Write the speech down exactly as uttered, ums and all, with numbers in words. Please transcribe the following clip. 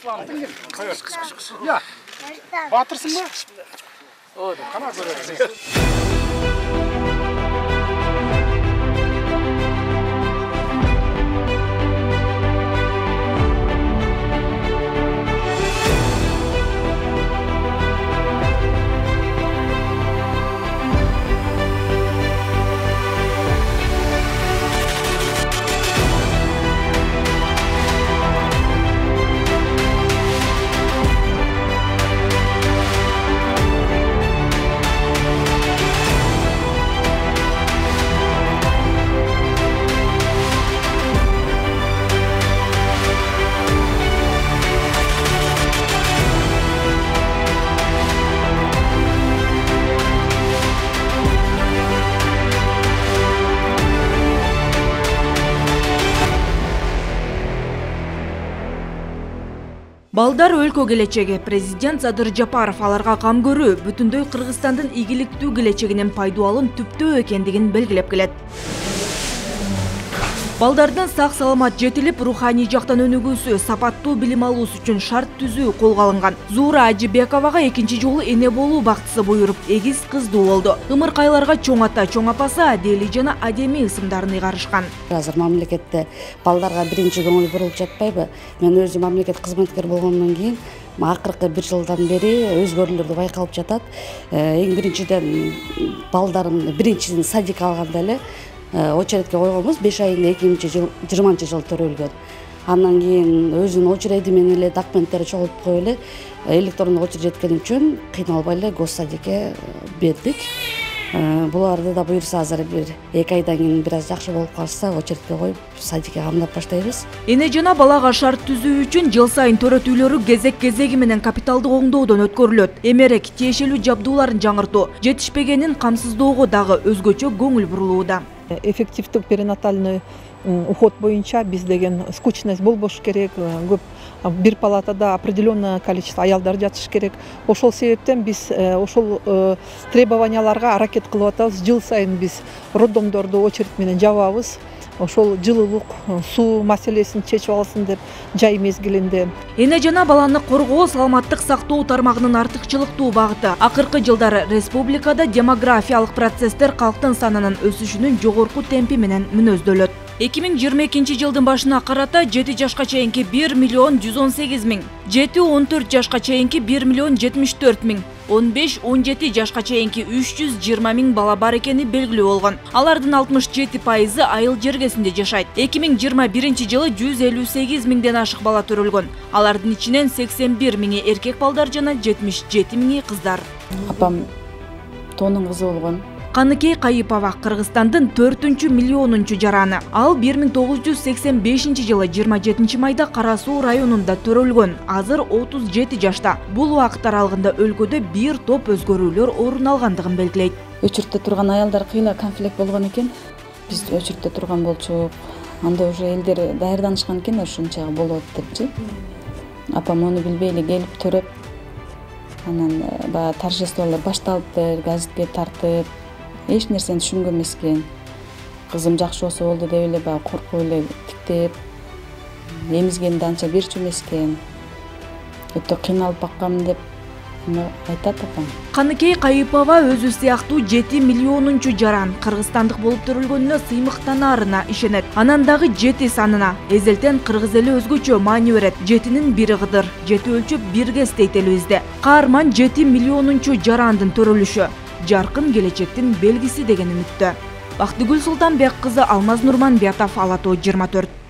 Ya, batırsın mı? Oldu, kana görüyorsun. Балдар өлкө келечеги. Президент Садыр Жапаров аларга кам көрүү, бүтүндөй Кыргызстандын ийгиликтүү келечегинин пайдалануу түптөө экендигин белгилеп келет. Балдардын сак саламат жетилип, руханий жактан өнүгүүсү, сапаттуу билим алуусу үчүн шарт түзүү колго алынган. Зуура Ажибековага экинчи жолу эне болуу бактысы буйруп, эгиз кыздуу болду. Ымыркайларга чоң ата, чоң апасы Адели жана Адеми ысымдарын ыйгарышкан. Азыр мамлекетте балдарга биринчи көңүл бурулуп жатпайбы? Мен өзүм мамлекет кызматкер болгондон кийин акыркы бир жылдан бери өзгөрүүлөр байкалып жатат. Эң биринчиден балдарын биринчиден садик алганда эле очередке койгонбуз, беш айында эки миң жыйырманчы жыл төрөлгөн. Андан кийин өзүнүн очереди менен эле документтери чогултуп коюп эле электрондук очередь жеткен үчүн кыйналбай эле госсадикке бердик. Буларды да буюрса азыр бир эки айдан кийин бир аз жакшы болуп калса очередке коюп садикке камдап баштайбыз. Эне жана балага шарт түзүү үчүн жыл сайын төрөтүүлөрү кезек-кезеги менен капиталдык оңдоодон өткөрүлөт. Эмерек тиешелүү жабдууларын жаңыртуу, жетишпегенин камсыздоого дагы өзгөчө көңүл бурулууда. Эффективдүү перинатальный уход боюнча биз деген скучность болбош керек, көп бир палатада определенное количество аялдар жатыш керек. Ошол себептен биз ошол требованияларга аракет кылып атабыз. Жыл сайын биз роддомдорду очередь менен жабабыз. Ошол жылуулук, суу маселесин чечип алсын деп жай мезгилинде. Эне жана баланы коргоо, саламаттык сактоо тармагынын артыкчылыктуу багыты. Акыркы жылдары республикада демографиялык процесстер калктын санынын өсүшүнүн жогорку темпи менен мүнөздөлөт. эки миң жыйырма экинчи жылдын башына карата жети жашка чейинки бир миллион жүз он сегиз миң, жети он төрт жашка чейинки бир миллион жетимиш төрт миң, он беш он жети жашка чейинки үч жүз жыйырма миң бала бар экени белгилүү болгон. Алардын алтымыш жети пайызы айыл жергесинде жашайт. эки миң жыйырма биринчи жылы жүз элүү сегиз миңден ашык бала төрөлгөн. Алардын ичинен сексен бир миңи эркек балдар жана жетимиш жети миңи кыздар. Апам тоонун кызы болгон. Каныкей Кайыпова Кыргызстандын төртүнчү миллионунчу жараны. Ал бир миң тогуз жүз сексен бешинчи жылы жыйырма жетинчи майда Кара Суу районунда төрөлгөн. Азыр отуз жети жашта. Бул убакыт аралыгында өлкөдө бир топ өзгөрүүлөр орун алгандыгын белгилейт. Өчүртө турган аялдар кыйла конфликт болгон экен. Биз өчүртө турган болчук. Анда уже элдер даярданышкан экен, ушунча болот депчи. Апам муну билбей эле келип төрөп, анан баягы торжестволор башталыптыр, газетке тартып, эч нерсени түшүнгөн эмес экен. Кызым жакшы болсо болду деп эле баягы коркуп эле тиктеп, эмизгенди анча берчү эмес экен. Өтө кыйналып баккам деп айтат апам. Каныкей Кайыпова өзү сыяктуу жети миллионунчу жаран кыргызстандык болуп төрөлгөнүнө сыймыктанаарына ишенет. Анан дагы жети санына. Эзелтен кыргыз эли өзгөчө маани берет. Жетинин бири кыдыр, жети өлчөп бирге дейт элибизде. Каарман жети миллионунчу жарандын төрөлүшү жаркын келечектин белгиси деген үмүттө. Бактыгүл Султанбек кызы, Алмаз Нурманбетов, Ала Тоо жыйырма төрт.